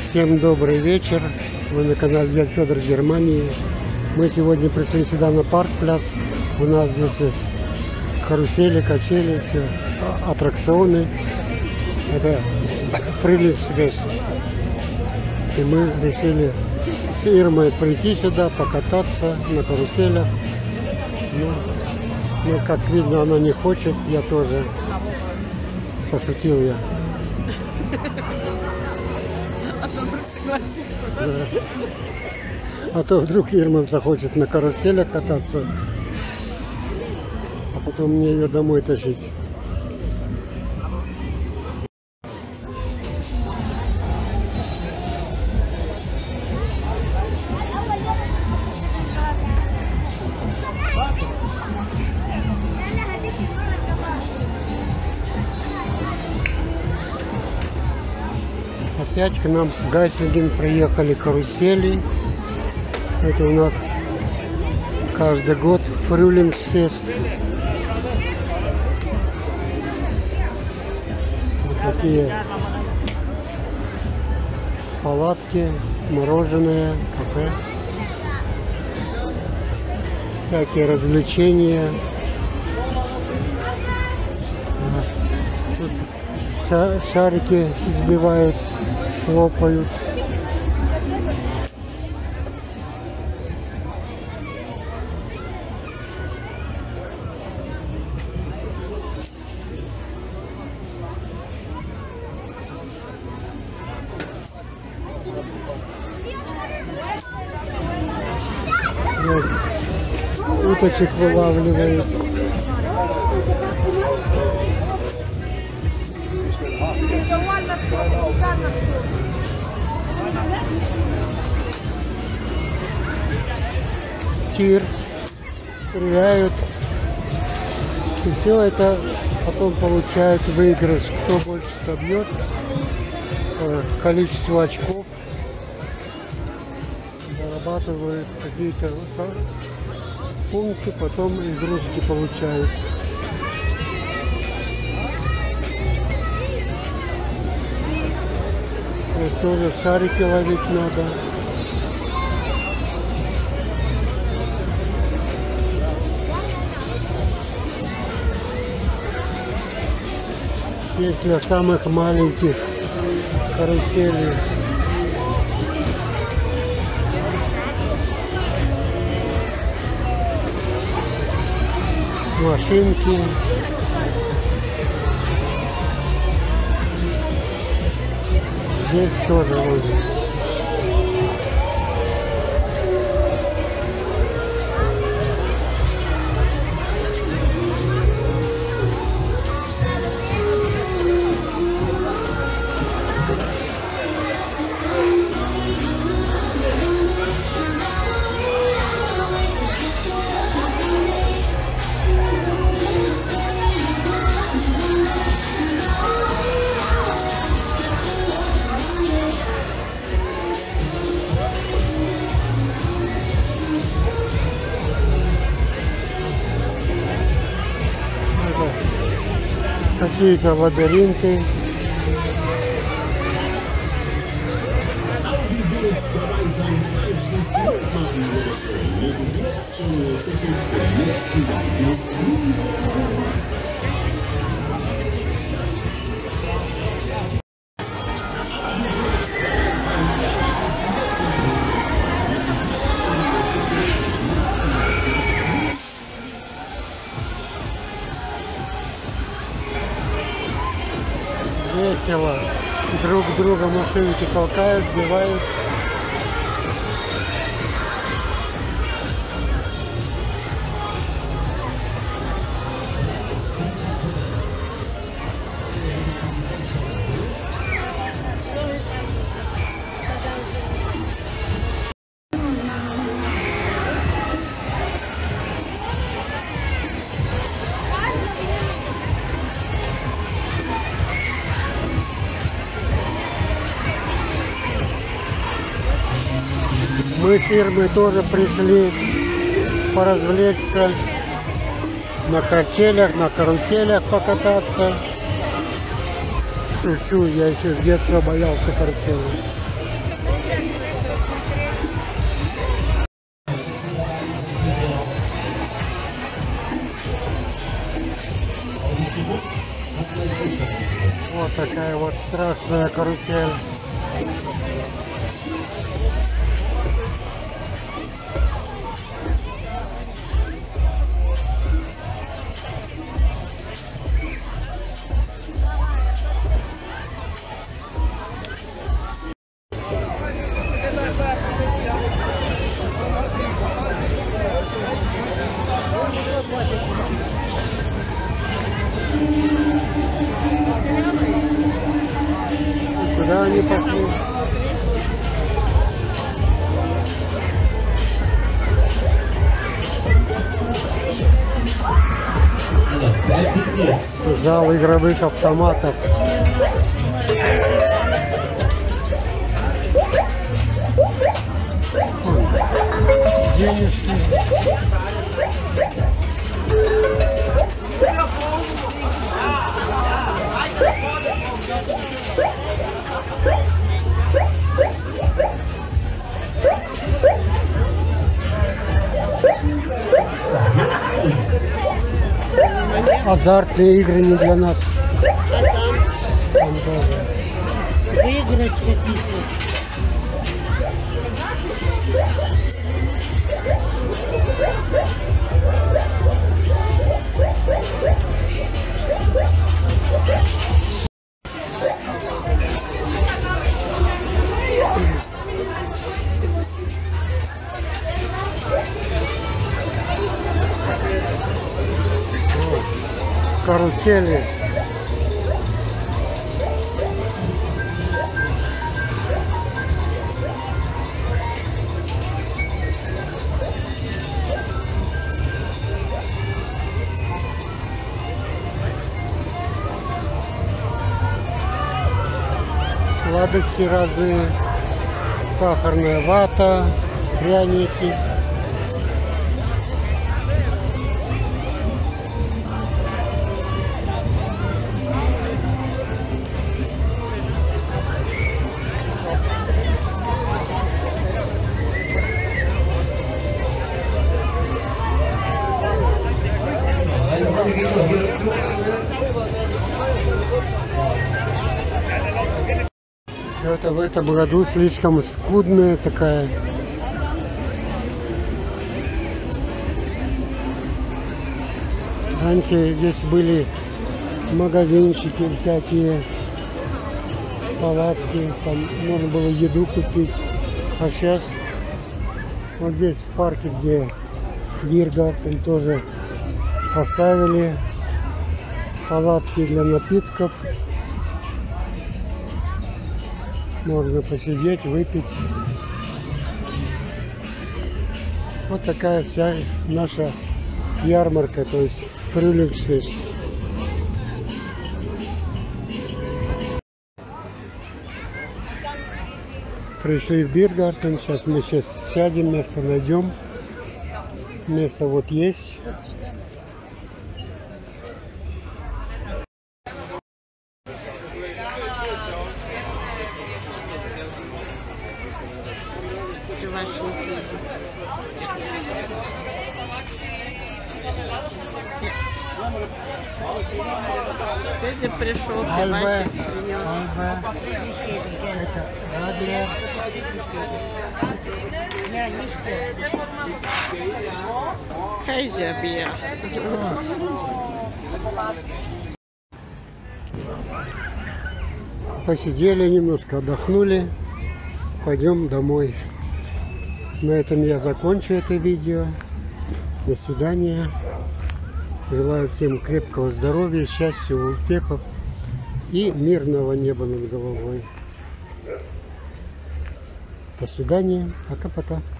Всем добрый вечер. Вы на канале Дед Федор Германии. Мы сегодня пришли сюда на парк-пляс. У нас здесь карусели, качели, все, аттракционы. Это Frühlingsfest. И мы решили с Ирмой прийти сюда, покататься на каруселях. Ну, как видно, она не хочет, я тоже. Пошутил я. А то вдруг согласится, да? Да. А то вдруг Ирма захочет на каруселях кататься, а потом мне ее домой тащить. Опять к нам в Гайслинген приехали карусели. Это у нас каждый год Frühlingsfest. Вот такие палатки, мороженое, кафе. Всякие развлечения. Тут шарики избивают, хлопают. Уточек вылавливают. Тир стреляют, и все это потом получают выигрыш, кто больше собьет, количество очков, зарабатывают какие-то пункты, потом игрушки получают. Вот тоже шарики ловить надо. Есть для самых маленьких карусели. Машинки. Здесь тоже ловят. Какие-то лабиринты. Весело. Друг друга машинки толкают, сбивают. Мы с Ирмой тоже пришли поразвлечься, на качелях, на каруселях покататься. Шучу, я еще с детства боялся карусели. такая вот страшная карусель. Куда они пошли? Зал игровых автоматов. Денежки. Азартные игры не для нас. Там тоже. Выиграть хотите? Карусели. Сладости разные, сахарная вата, пряники. Это в этом году слишком скудная такая. Раньше здесь были магазинчики всякие, палатки, там можно было еду купить. А сейчас вот здесь в парке, где Биргартен, тоже поставили палатки для напитков. Можно посидеть, выпить. Вот такая вся наша ярмарка, то есть Frühlingsfest. Пришли в Биргартен, сейчас мы сядем, место найдем. Место вот есть. Дядя пришел, Альбе, пивасик принес. это Адлер. Хайзябия. Посидели немножко, отдохнули. Пойдем домой. На этом я закончу это видео. До свидания. Желаю всем крепкого здоровья, счастья, успехов и мирного неба над головой. До свидания. Пока-пока.